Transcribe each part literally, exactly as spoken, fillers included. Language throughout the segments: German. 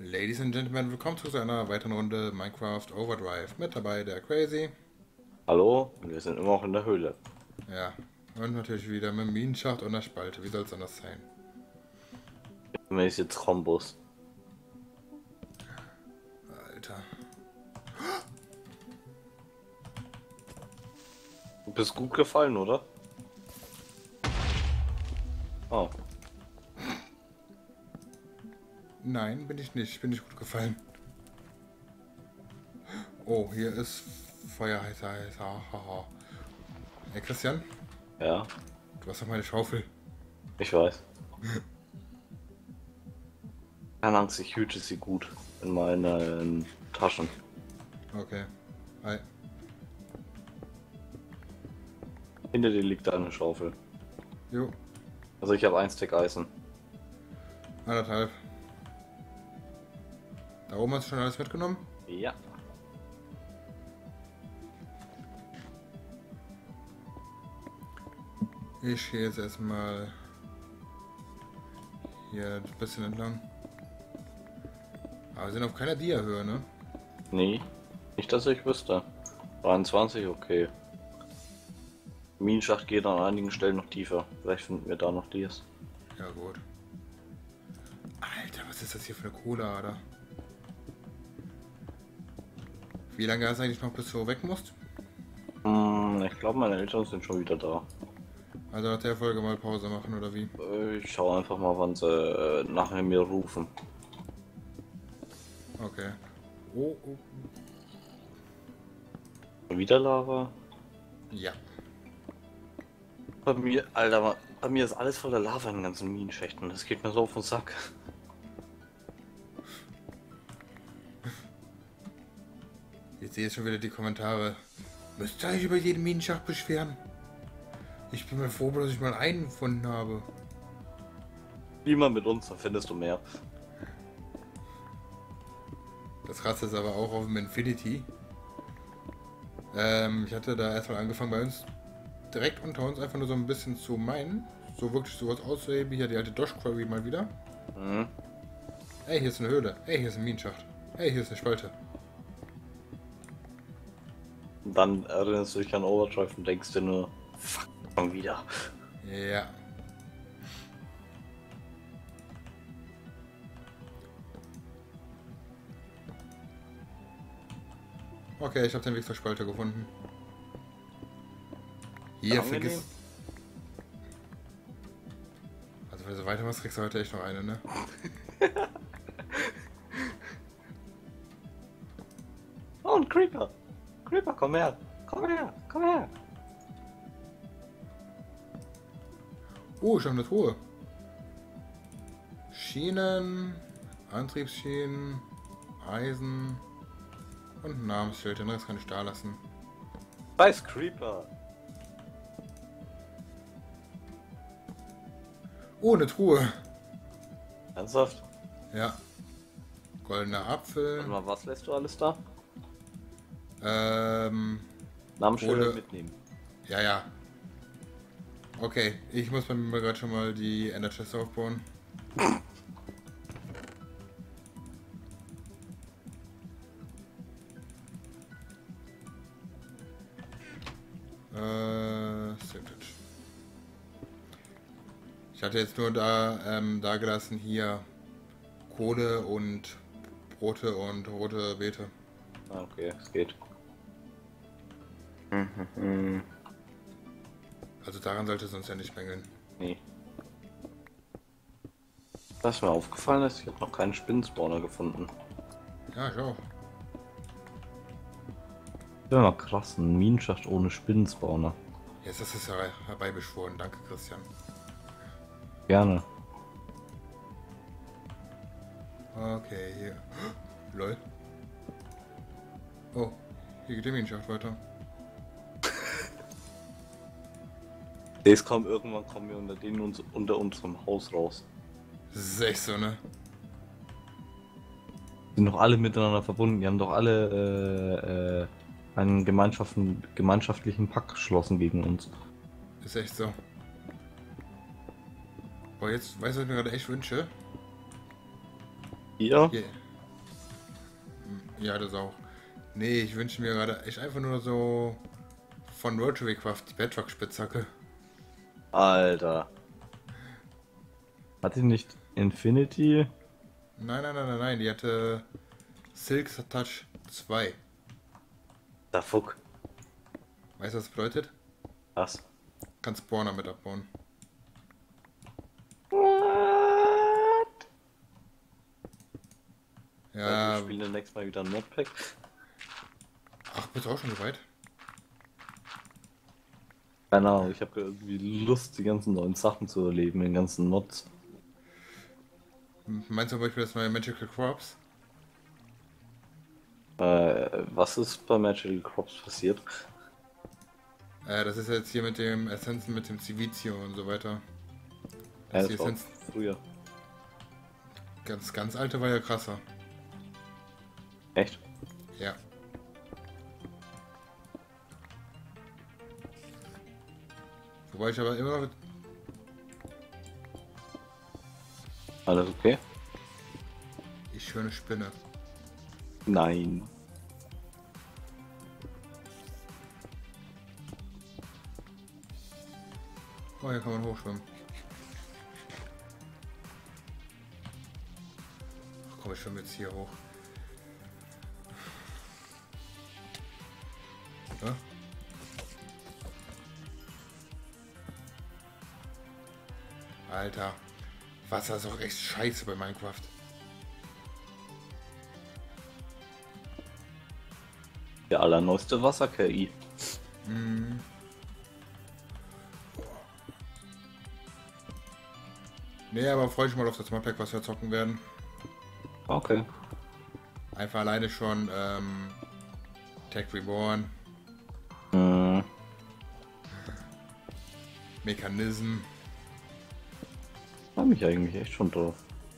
Ladies and Gentlemen, willkommen zu einer weiteren Runde Minecraft Overdrive. Mit dabei der Crazy. Hallo, wir sind immer noch in der Höhle. Ja, und natürlich wieder mit dem Minenschacht und der Spalte. Wie soll es anders sein? Mir ist jetzt Kombos. Alter. Du bist gut gefallen, oder? Oh. Nein, bin ich nicht. Bin nicht gut gefallen. Oh, hier ist Feuer heißer, heißer. Haha. Hey Christian, Ja, du hast doch meine Schaufel. ich weiß. Keine Angst, ich hüte sie gut in meinen Taschen. Okay. Hi. Hinter dir liegt eine Schaufel. Jo, Also ich habe ein Stack Eisen. anderthalb. Da oben hast du schon alles mitgenommen? Ja. Ich gehe jetzt erstmal hier ein bisschen entlang. Aber wir sind auf keiner Dia-Höhe, ne? Nee, nicht, dass ich wüsste. dreiundzwanzig, okay. Minenschacht geht an einigen Stellen noch tiefer. Vielleicht finden wir da noch dies. Ja, gut. Alter, was ist das hier für eine Kohleader? Wie lange hast du eigentlich noch, bis du weg musst? Hm, ich glaube, meine Eltern sind schon wieder da. Also nach der Folge mal Pause machen, oder wie? Ich schaue einfach mal, wann sie äh, nachher mir rufen. Okay. Oh, oh. Wieder Lava? Ja. Bei mir, Alter, bei mir ist alles voller Lava in den ganzen Minenschächten. Das geht mir so auf den Sack. Jetzt sehe ich schon wieder die Kommentare. Müsst ihr euch über jeden Minenschacht beschweren? Ich bin mal froh, dass ich mal einen gefunden habe. Wie man mit uns, da findest du mehr. Das krasse ist aber auch auf dem Infinity. Ähm, ich hatte da erstmal angefangen bei uns direkt unter uns einfach nur so ein bisschen zu meinen. So wirklich sowas auszuheben. Hier die alte Dosh Quarry mal wieder. Mhm. Ey, hier ist eine Höhle. Ey, hier ist ein Minenschacht. Ey, hier ist eine Spalte. Und dann erinnerst du dich an Overdrive und denkst dir nur, fuck, schon wieder. Ja. Okay, ich habe den Weg zur Spalte gefunden. Hier, Angenehm. vergiss... Also wenn du so weitermachst, kriegst du heute echt noch eine, ne? Oh, ein Creeper. Creeper, komm her. Komm her, komm her. Oh, ich habe eine Truhe. Schienen, Antriebsschienen, Eisen und ein Namensschild. Den Rest kann ich da lassen. Weiß Creeper. Oh, eine Truhe. Ernsthaft? Ja. Goldener Apfel. Warte mal, was lässt du alles da? Ähm, Namensschilder Kohle. mitnehmen. Ja, ja. Okay, ich muss bei mir gerade schon mal die Ender Chest aufbauen. Äh, Sandwich. Ich hatte jetzt nur da, ähm, da gelassen hier Kohle und Brote und rote Beete. Ah, okay, es geht. Mhm. Also daran sollte es uns ja nicht mängeln. Nee. Was mir aufgefallen ist, ich habe noch keinen Spinnenspawner gefunden. Ja, ich auch. Ja, mal krass, ein Minenschacht ohne Spinnenspawner. Jetzt ist es her- herbeibeschworen. Danke, Christian. Gerne. Okay, hier. Lol. Oh, hier geht der Minenschacht weiter. Das kommt irgendwann kommen wir unter denen uns, unter unserem Haus raus. Das ist echt so, ne? Die sind doch alle miteinander verbunden, die haben doch alle äh, äh, einen Gemeinschaften, gemeinschaftlichen Pakt geschlossen gegen uns. Ist echt so. Boah, jetzt weißt du, was ich mir gerade echt wünsche? Hier? Hier, Ja, das auch. Nee, ich wünsche mir gerade echt einfach nur so von Rotary Craft die Bedrock-Spitzhacke. Alter. Hat die nicht Infinity? Nein, nein, nein, nein, nein, die hatte Silk Touch zwei. Da Fuck. Weißt du, was das bedeutet? Was? Kannst Spawner mit abbauen. What? Ja, Wir spielen dann nächstes Mal wieder ein Modpack. ach, bist du auch schon so weit? Keine Ahnung, ich habe irgendwie Lust, die ganzen neuen Sachen zu erleben, den ganzen Mods. Meinst du zum Beispiel das neue Magical Crops? Äh, was ist bei Magical Crops passiert? Äh, das ist jetzt hier mit dem Essenzen, mit dem Civizio und so weiter. Ja, Das die das war Essenz, früher. ganz, ganz alte war ja krasser. Echt? Ja. Wobei ich aber immer noch... Alles okay? Ich höre eine Spinne. Nein. Oh, hier kann man hochschwimmen. Ach komm, ich schwimme jetzt hier hoch. Ja? Alter, Wasser ist auch echt scheiße bei Minecraft. Der allerneueste Wasser-K I. Mhm. Nee, aber freue ich mich mal auf das Modpack, was wir zocken werden. Okay. Einfach alleine schon ähm, Tech Reborn, Hm. Mechanism. Hab mich eigentlich echt schon drauf.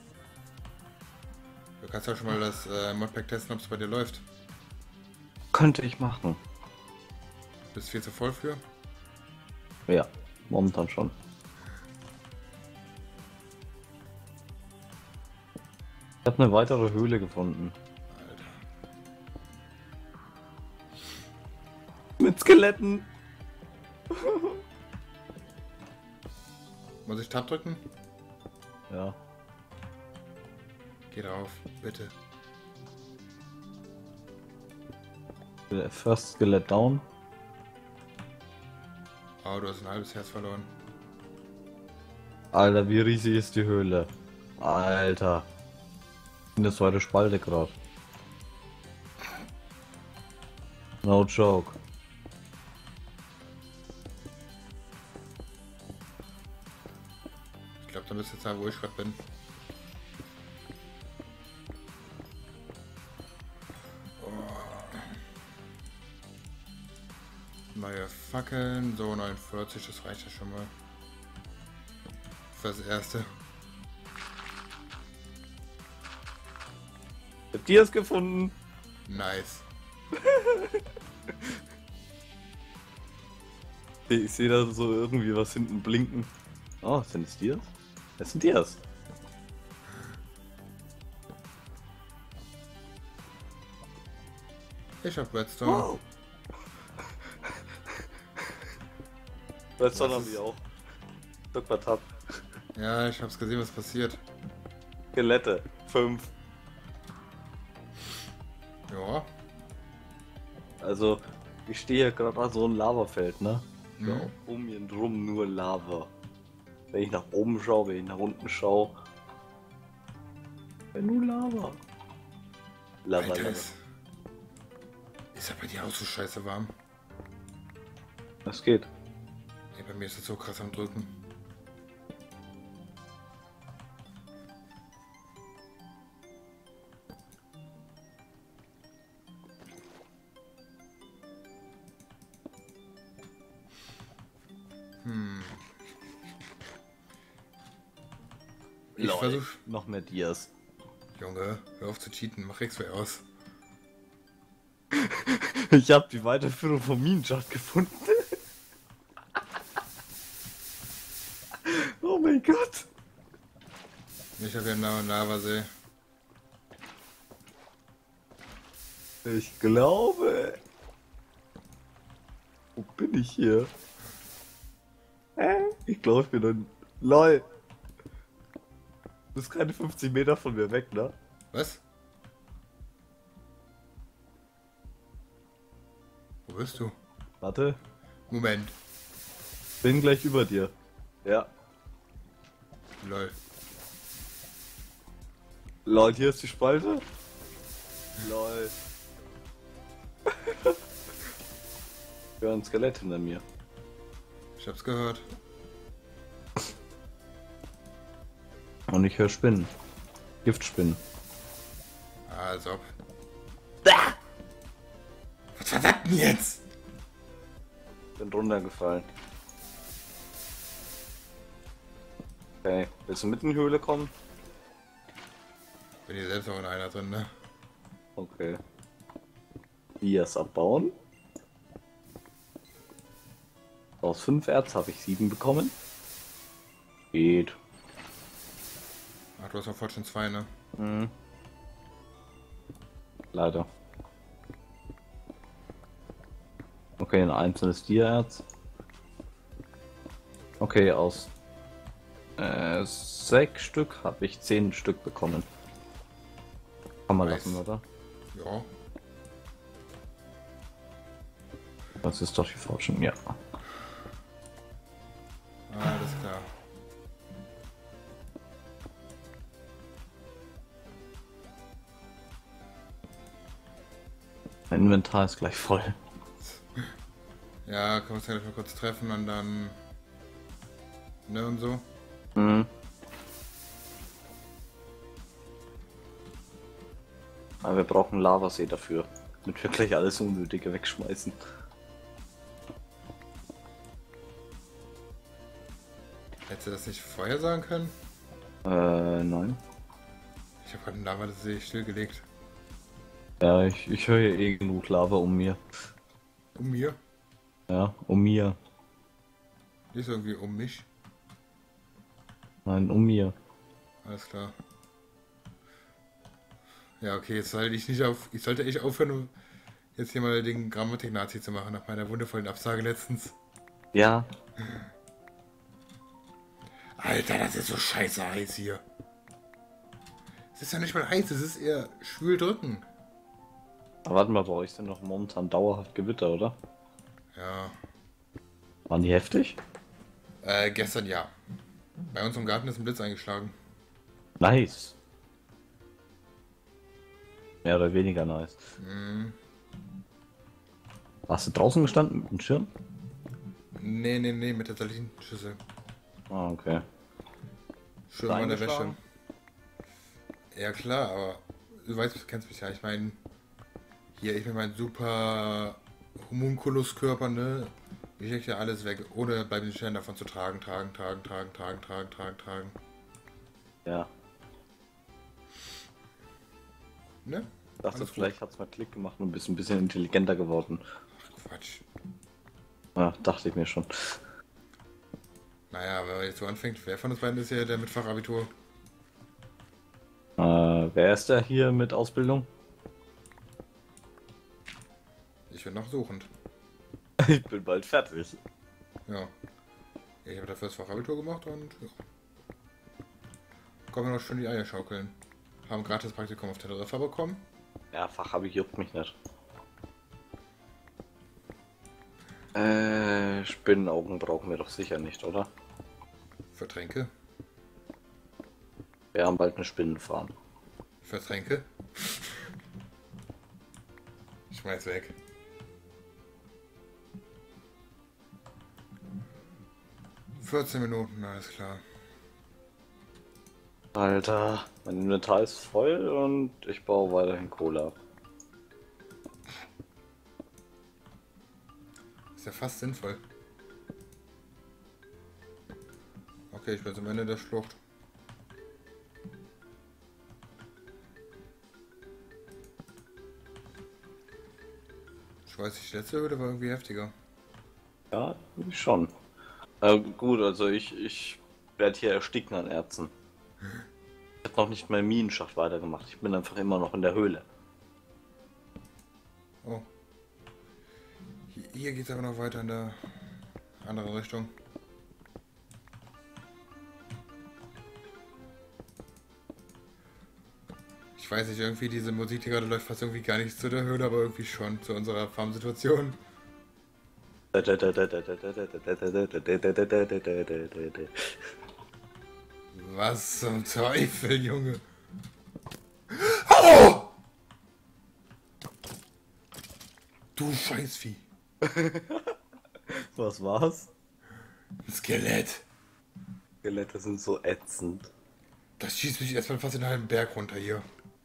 Du kannst ja schon mal das äh, Modpack testen, ob es bei dir läuft. Könnte ich machen. Bist du viel zu voll für? Ja, momentan schon. Ich habe eine weitere Höhle gefunden. Alter. Mit Skeletten. Muss ich Tab drücken? Ja. Geh drauf, bitte. First Skelett down. Oh, du hast ein halbes Herz verloren. Alter, wie riesig ist die Höhle? Alter. In der zweite Spalte gerade. No joke. Ich glaube, dann bist du jetzt da, wo ich gerade bin. Neue Fackeln, so neunundvierzig, das reicht ja schon mal. Fürs Erste. Ich hab Dias gefunden. Nice. Ich sehe da so irgendwie was hinten blinken. Oh, sind es Dias? Das sind Dias. Ich hab Redstone. Wow. Redstone Was haben ist- wir auch. Doktor Tab. Ja, ich hab's gesehen, was passiert. Skelette. Fünf. Ja. Also, ich stehe hier gerade an so einem Lavafeld, ne? Mhm. Ja, um mir drum nur Lava. Wenn ich nach oben schaue, wenn ich nach unten schaue. Wenn nur Lava. Lava, Alter, Lava. ist, ist ja bei dir auch so scheiße warm? Das geht. Ey, bei mir ist es so krass am Drücken. Hm. Ich Lol, versuch... noch mehr Dias. Junge, hör auf zu cheaten, mach X-Ray aus. Ich habe die Weiterführung vom Minenschacht gefunden. Oh mein Gott. Ich habe hier einen Lavasee. Ich glaube. Wo bin ich hier? Hä? Ich glaube, ich bin dann. LOL. Du bist keine fünfzig Meter von mir weg, ne? Was? Wo bist du? Warte. Moment. Bin gleich über dir. Ja. Lol. LOL, hier ist die Spalte. LOL. Ja, ein Skelett hinter mir. Ich hab's gehört. Und ich höre Spinnen. Giftspinnen. Also. ob. Was war das denn jetzt? Bin runtergefallen. Okay, willst du mit in die Höhle kommen? Bin hier selbst noch in einer drin, ne? Okay. Dias abbauen. Aus fünf Erz habe ich sieben bekommen. Geht. Ach, du hast auch vorhin schon zwei, ne? Mhm. Leider. Okay, ein einzelnes Dia-Erz. Okay, aus äh, sechs Stück habe ich zehn Stück bekommen. Kann man Nice. lassen, oder? Ja. Das ist doch die Forschung, ja. Alles klar. Mein Inventar ist gleich voll. Ja, können wir uns ja gleich mal kurz treffen und dann. Ne und so. Mhm. Aber wir brauchen Lavasee dafür, damit wir gleich alles Unnötige wegschmeißen. Hättest du das nicht vorher sagen können? Äh, nein. Ich habe gerade einen Lavasee stillgelegt. Ja, ich, ich höre hier eh genug Lava um mir. Um mir? Ja, um mir. Nicht irgendwie um mich. Nein, um mir. Alles klar. Ja, okay, jetzt sollte ich nicht auf. Ich sollte echt aufhören, um jetzt hier mal den Grammatik-Nazi zu machen nach meiner wundervollen Absage letztens. Ja. Alter, das ist so scheiße heiß hier. Es ist ja nicht mal heiß, es ist eher schwül drücken. Aber warte mal, bei euch sind noch momentan dauerhaft Gewitter, oder? Ja. Waren die heftig? Äh, gestern ja. Bei uns im Garten ist ein Blitz eingeschlagen. Nice. Mehr oder weniger nice. Mhm. Warst du draußen gestanden mit dem Schirm? Nee, nee, nee, mit der Salinschüssel. Ah, okay. Schön mal in der Wäsche. Eingeschlagen? Ja klar, aber du weißt, du kennst mich ja. Ich meine, hier, ich bin mein super Homunculuskörper, ne? Ich leg ja alles weg, ohne bleibenden Stellen davon zu tragen, tragen, tragen, tragen, tragen, tragen, tragen, tragen. Ja. Ne? Ich dachte, Alles vielleicht hat es mal Klick gemacht und bist ein bisschen intelligenter geworden. Ach, Quatsch. Ja, dachte ich mir schon. Naja, wenn man jetzt so anfängt, wer von uns beiden ist hier der mit Fachabitur? Äh, wer ist der hier mit Ausbildung? Ich bin noch suchend. Ich bin bald fertig. Ja. Ich habe dafür das Fachabitur gemacht und ja. Kommen wir noch schön die Eier schaukeln. Haben gratis Praktikum auf Teneriffa bekommen. Ja, Fach habe ich juckt mich nicht. Äh, Spinnenaugen brauchen wir doch sicher nicht, oder? Für Tränke. Wir haben bald eine Spinnenfarm. Für Tränke. Schmeiß weg. vierzehn Minuten, alles klar. Alter, mein Inventar ist voll und ich baue weiterhin Kohle ab. Ist ja fast sinnvoll. Okay, ich bin zum Ende der Schlucht. Ich weiß nicht, die letzte Höhle war irgendwie heftiger. Ja, schon. Äh, gut, also ich, ich werde hier ersticken an Erzen. Ich habe noch nicht meinen Minenschacht weitergemacht. Ich bin einfach immer noch in der Höhle. Oh. Hier, hier geht es aber noch weiter in der andere Richtung. Ich weiß nicht, irgendwie diese Musik, die gerade läuft, fast irgendwie gar nicht zu der Höhle, aber irgendwie schon zu unserer Farmsituation. Was zum Teufel, Junge? Oh! Du Scheißvieh. Was war's? Ein Skelett. Skelette sind so ätzend. Das schießt mich erstmal fast den halben Berg runter hier.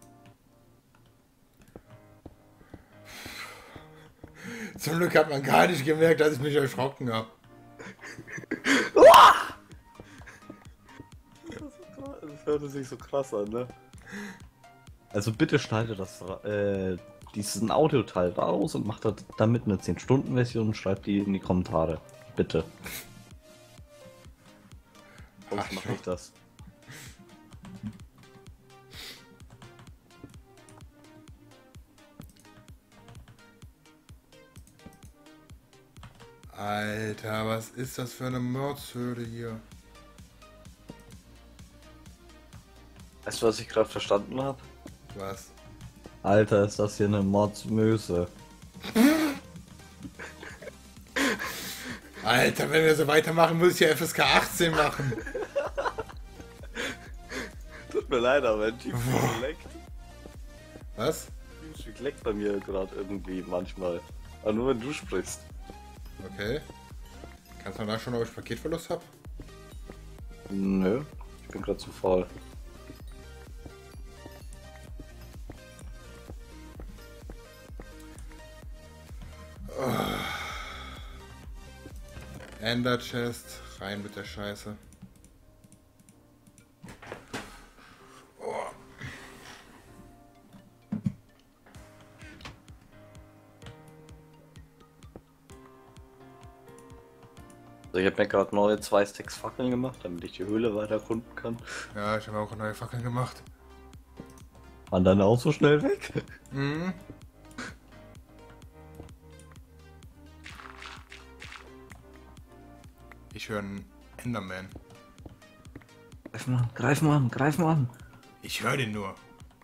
Zum Glück hat man gar nicht gemerkt, dass ich mich erschrocken habe. Das hörte sich so krass an, ne? Also bitte schneide das, äh, diesen Audioteil raus und macht damit eine zehn Stunden Version und schreibt die in die Kommentare. Bitte. Sonst mache ich das. Alter, was ist das für eine Mordshöhle hier? Weißt du, was ich gerade verstanden habe? Was? Alter, ist das hier eine Mordsmöse. Alter, wenn wir so weitermachen, muss ich ja F S K achtzehn machen. Tut mir leid, aber Teamspeak leckt. Was? Teamspeak leckt bei mir gerade irgendwie manchmal. Aber nur wenn du sprichst. Okay. Kannst du mal nachschauen, ob ich Paketverlust habe? Nö, ich bin gerade zu faul. Ender Chest, rein mit der Scheiße. Oh. Also ich habe mir gerade neue zwei Stacks Fackeln gemacht, damit ich die Höhle weiter erkunden kann. Ja, ich habe auch neue Fackeln gemacht. Waren dann auch so schnell weg? Mhm. Ich höre einen Enderman. Greif mal an, greif mal an, greif mal an. Ich höre den nur.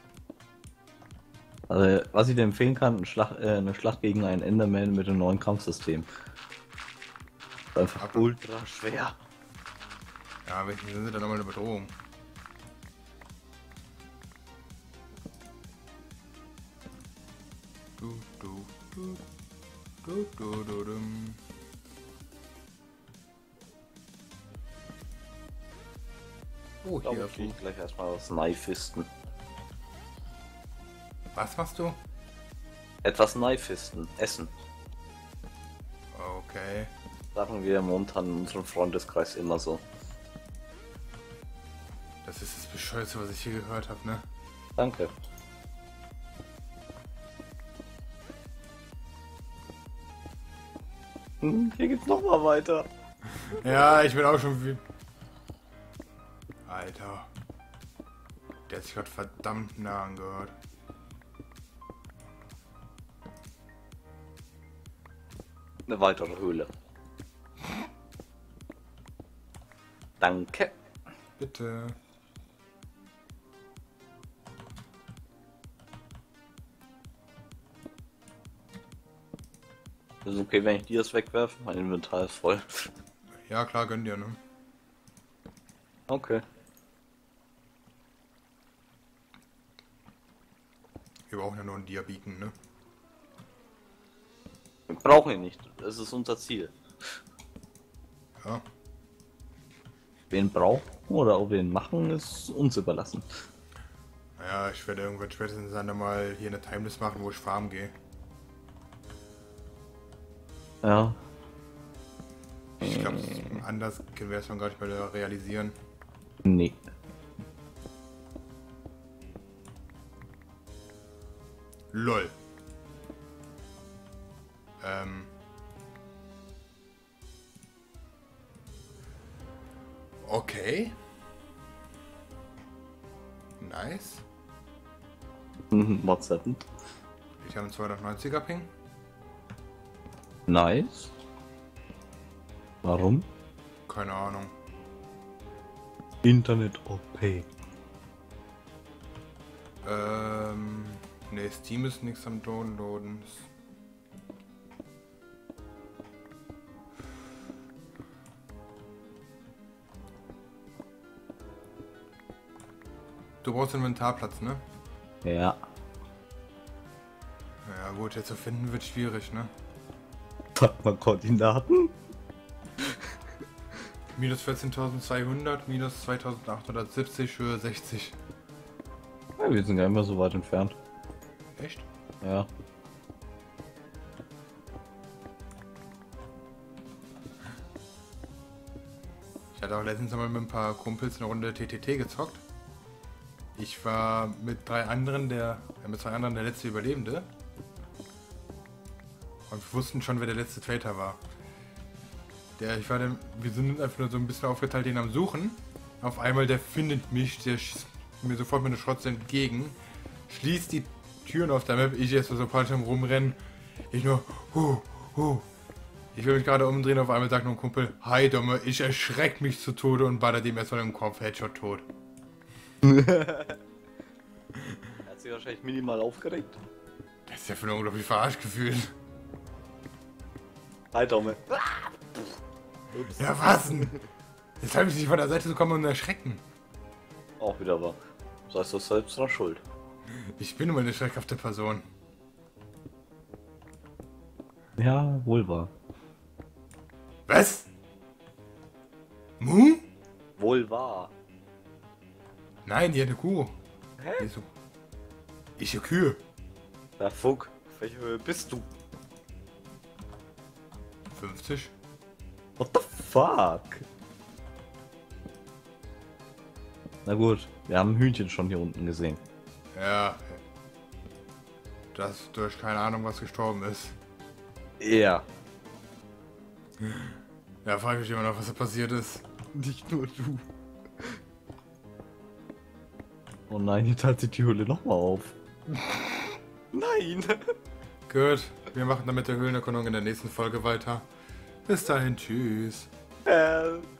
Also, was ich dir empfehlen kann, eine Schlacht, äh, eine Schlacht gegen einen Enderman mit einem neuen Kampfsystem. Einfach Aber ultra schwer. ja, welche sind sie dann nochmal eine Bedrohung? Du, du, du, du, du, du, dum. Oh, Ich glaube, hier. ich krieg gleich erstmal was Knife-Fisten. Was machst du? Etwas Knife-Fisten, essen. Okay. Sagen wir momentan in unserem Freundeskreis immer so. Das ist das Bescheuerte, was ich hier gehört habe, ne? Danke. Hm, hier geht's noch mal weiter. Ja, ich bin auch schon wie... Alter. Der hat sich gerade verdammt nah angehört. Eine weitere Höhle. Danke. Bitte. Ist okay, wenn ich die das wegwerfe? Mein Inventar ist voll. Ja, klar, gönn dir, ne? Okay. Wir brauchen ja nur einen Diabeacon, ne? Wir brauchen ihn nicht. Das ist unser Ziel. Ja. Wen brauchen oder ob wir ihn machen, ist uns überlassen. Naja, ich werde irgendwann spätestens dann mal hier eine Timeless machen, wo ich farmen gehe. Ja. Ich glaube, anders können wir es gar nicht mehr realisieren. Nee. LOL. Ähm. Okay. Nice. What's happened? Ich habe einen zweihundertneunziger Ping. Nice. Warum? Keine Ahnung. Internet O P. Ähm. Ne, Steam ist nichts am Downloaden. Du brauchst Inventarplatz, ne? Ja. Ja gut, jetzt zu finden wird schwierig, ne? Sag mal Koordinaten. Minus vierzehntausendzweihundert, minus zweitausendachthundertsiebzig für sechzig. Ja, wir sind ja immer so weit entfernt. Echt? Ja. Ich hatte auch letztens einmal mit ein paar Kumpels eine Runde T T T gezockt. Ich war mit drei anderen der, äh, mit zwei anderen der letzte Überlebende. Und wir wussten schon, wer der letzte Traitor war. Der, ich war der, wir sind einfach nur so ein bisschen aufgeteilt, den am Suchen. Auf einmal, der findet mich, der schießt mir sofort mit einer Schrotze entgegen. Schließt die Türen auf der Map, ich erst so ein paar Stunden rumrennen. Ich nur, hu, hu. Ich will mich gerade umdrehen, auf einmal sagt nur ein Kumpel, hi Dumme, ich erschreck mich zu Tode und baller dem erstmal im Kopf, Headshot tot. Er hat sich wahrscheinlich minimal aufgeregt. Das ist ja für ein unglaublich verarscht gefühlt. Hi, Daumen. Ja, was denn? Jetzt habe ich nicht von der Seite zu kommen und erschrecken. Auch wieder wahr. Das heißt, du selbst dran schuld. Ich bin immer eine schreckhafte Person. Ja, wohl wahr. Was? Mu? Wohl wahr. Nein, die hat eine Kuh. Hä? Die ist so. Ich eine Kühe. Ja, Fuck. Auf welche Höhe bist du? fünfzig? What the fuck? Na gut, wir haben ein Hühnchen schon hier unten gesehen. Ja. Das durch keine Ahnung was gestorben ist. Ja. Ja, frage ich mich immer noch, was da passiert ist. Nicht nur du. Oh nein, jetzt hat sich die Höhle nochmal auf. Nein! Gut, wir machen dann mit der Höhlenerkundung in der nächsten Folge weiter. Bis dahin, tschüss. Help.